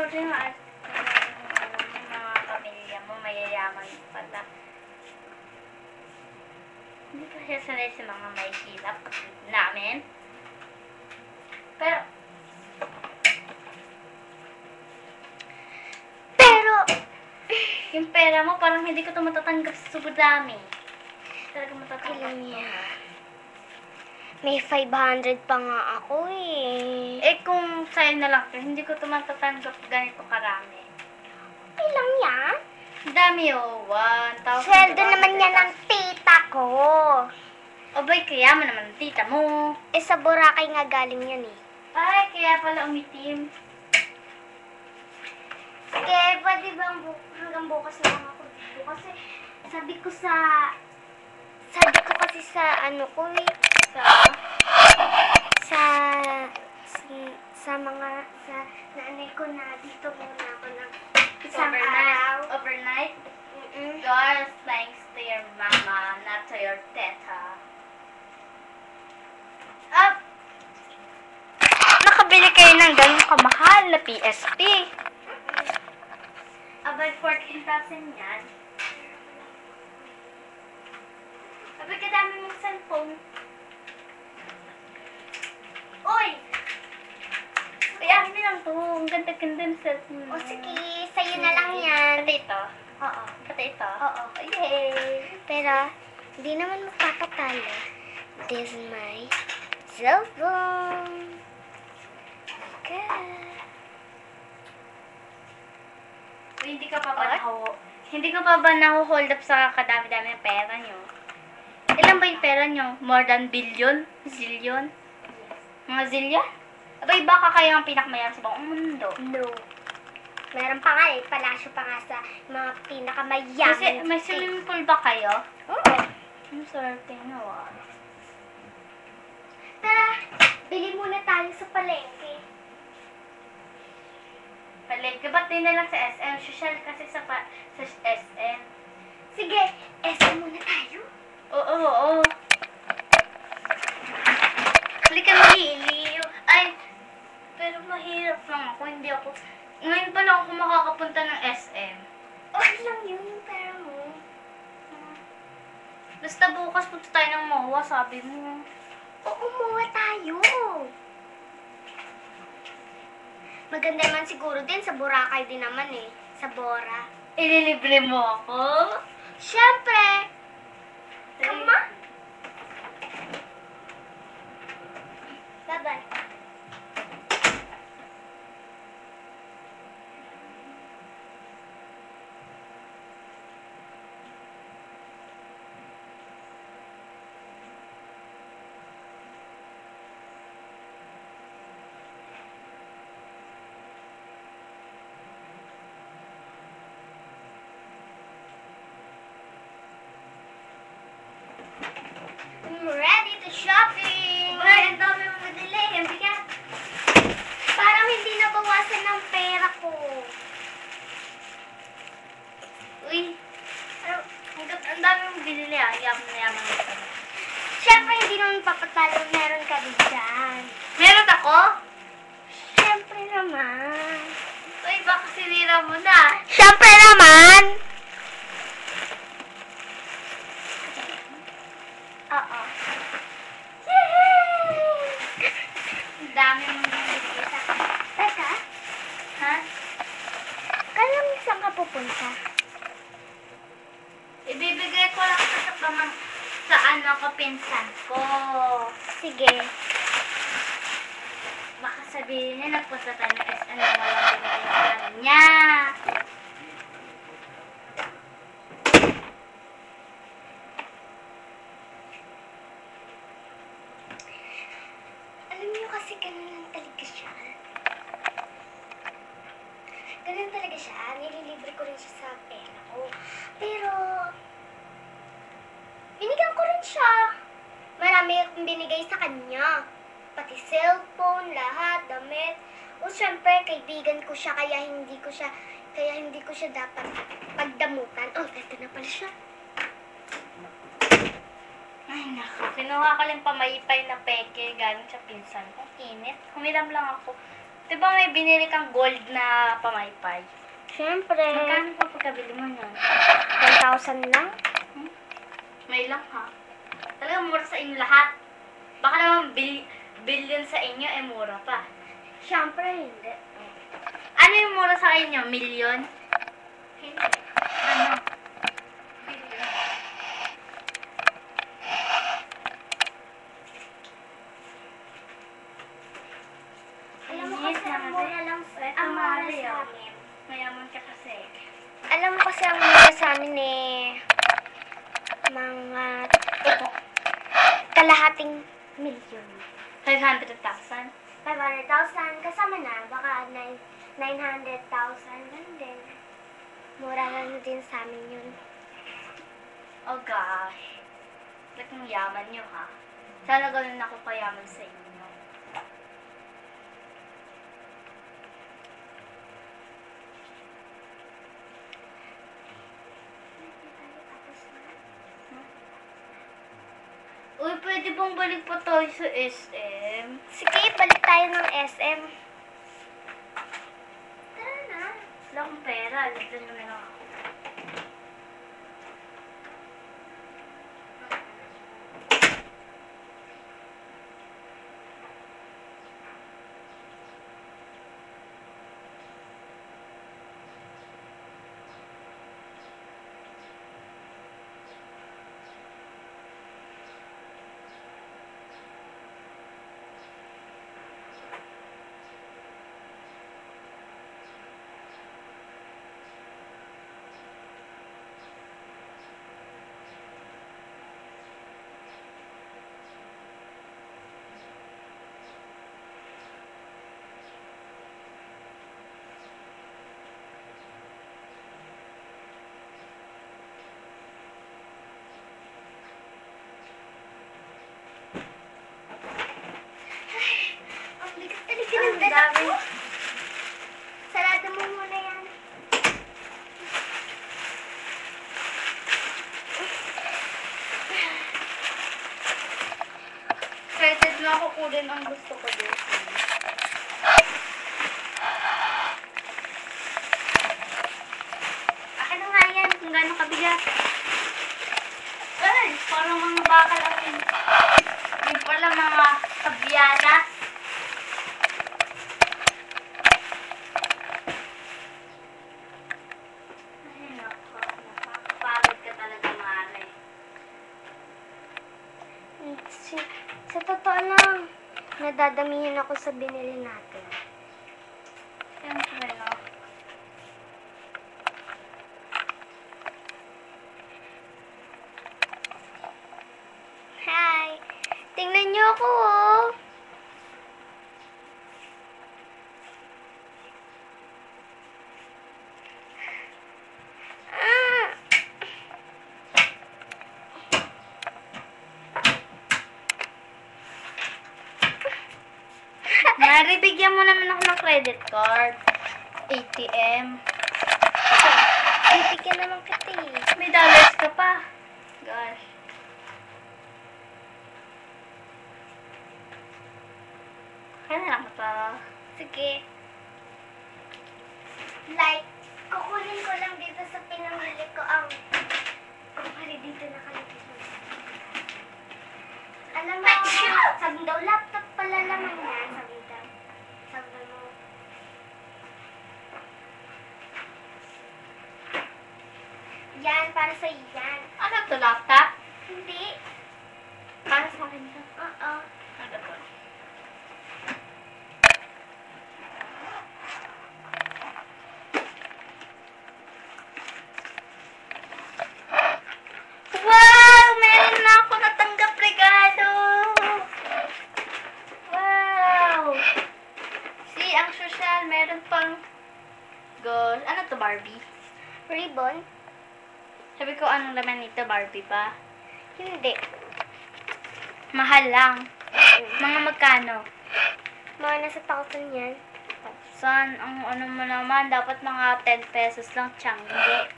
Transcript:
Buti nga, mga pamilya mo, mayayaman pala. Hindi pa siya sanay sa mga may hirap namin. Pero, yung pera mo, parang hindi ko ito matatanggap sa sobrang dami. Talaga matatanggap niya. May 500 pa nga ako eh. Eh, kung sa'yo na lang ito, hindi ko ito matatanggap ganito karami. Okay lang yan. Ang dami oh, 1,000. Sweldo naman yan ng tita ko. Abay, kaya mo naman ang tita mo. Eh, sa Boracay nga galing yan eh. Ay, kaya pala umitim. Sige, pwede ba hanggang bukas na lang ako dito? Kasi sabi ko kasi sa ano ko eh, sa nanay ko na dito muna ako ng isang araw. Overnight? Girls, thanks to your mama, not to your teta. Nakabili kayo ng ganun kamahal na PSP. Abay, 14,000 yan. Abay, kadami mong cellphone. Uy! Uy, akin na lang to. Ang ganda-ganda ng cellphone. O sige, sa'yo na lang yan. Pati ito. Oo. Pati ito. Oo. Yay! Pero, hindi naman magpapatalo. This is my cellphone. Okay. Uy, hindi ka pa ba naho-hold up sa kadami-dami ng pera nyo? Ilan ba yung pera nyo? More than billion? Zillion? Mga zillion? Abay, baka kayo ang pinakamayaman sa buong mundo. No. Meron pa nga eh, palasyo pa nga sa mga pinakamayaman. Kasi may swimming pool ba kayo? Oo. Ang swerte na Tara, bili muna tayo sa palengke. Palengke, ba't di na lang sa SM? Social kasi sa SM. Sige, SM muna tayo. Oo. Halika na, Liliw. Ay, pero mahirap lang ako. Hindi ako. Ngayon pa lang ako makakapunta ng SM. Okay lang yun, yung pera mo. Basta bukas punta tayo ng MOA, sabi mo. Oo, umuwi tayo. Maganda naman siguro din sa Boracay din naman eh. Sa Bora. Ililibre mo ako? Siyempre! Come on! Bye-bye. I'm ready to shopping! Ay, ang dami mong madali. Ang bigat. Parang hindi nabawasan ng pera ko. Uy. Ang dami mong binili ah. Yaman na yaman na ito. Siyempre, hindi naman papatalo. Meron ka din dyan. Meron ako? Siyempre naman. Uy, baka sinira mo na. Siyempre naman! Oo. Ang dami mong binili sa akin. Teka, Ha? kailan saan ka pupunta? Ibibigay ko lang sa ano ko, pinsan ko. Sige. Baka sabihin niya, nagpunta tayo ng SM na walang binigay sa kanya. Alam niyo kasi ganun lang talaga siya. Ganun talaga siya. Nililibre ko rin siya sa pera ko. Pero, binigyan ko rin siya. Marami akong binigay sa kanya. Pati cellphone, lahat, damit. O syempre, kaibigan ko siya kaya hindi ko siya dapat pagdamutan. Oh, eto na pala siya. Ay, naku. Kinuha ka lang pamayipay na peke galing sa pinsan ko. Init. Humiram lang ako. Di ba may binili kang gold na pamaypay? Siyempre, Magkano pa pagkabili mo nun? 1,000 lang. May lang ha. Talagang mura sa inyo lahat. Baka naman billion sa inyo, mura pa. Siyempre, hindi. Ano yung mura sa inyo? Million? Hindi. Ano? Alam mo Yes, kasi ang Mare. mura lang Eto, ang mura Mare, sa oh. amin. Mayaman ka kasi. Alam mo kasi ang mura sa amin mga kalahating milyon. 500,000? 500,000 kasama na, baka 900,000 ganun din. Mura lang din sa amin yun. Oh gosh. Ba't ang yaman nyo ha? Sana ganun ako kayaman sa inyo. Uy, pwede bang balik pa tayo sa SM? Sige, balik tayo ng SM. Tara na. Wala akong pera. Lagdan mo na lang ako. Ang bigat talaga Ang ng dala dami. ko. Sarado mo muna yan. Excited na ako kunin ang gusto ko dito. Akin na nga yan kung gano'ng kabigat. Ay, parang mga bakal ang yun. Yung pala mga kabyanas. Ay, nako. Nakakapagod ka talaga, Mare. Sa totoo lang, nadadamihan ako sa binili natin. Siyempre, no? Hi! Tingnan niyo ako, oh! Ah! Mari, bigyan mo naman ako ng credit card. ATM. Bibigyan naman kita eh. May dollars ka pa. Gosh. Kaya na lang ito. Sige. Like, kukunin ko lang dito sa pinamili ko ang kumpari dito nakalagay mo. Alam mo, sabi daw, laptop pala naman yan. Sabi daw. Sabi mo. Yan, para sa yan. Ano to, laptop? Hindi. Para sa akin to. Oo. Ano to? Wow! Meron na ako natanggap regalo! Wow! See, ang social, meron pang gold. Ano to, Barbie? Ribbon? Sabi ko, anong laman nito, Barbie ba? Hindi. Mahal lang. Mga magkano? Mga nasa 1,000 yan. San, ang ano mo naman, dapat mga 10 pesos lang, tiyangge.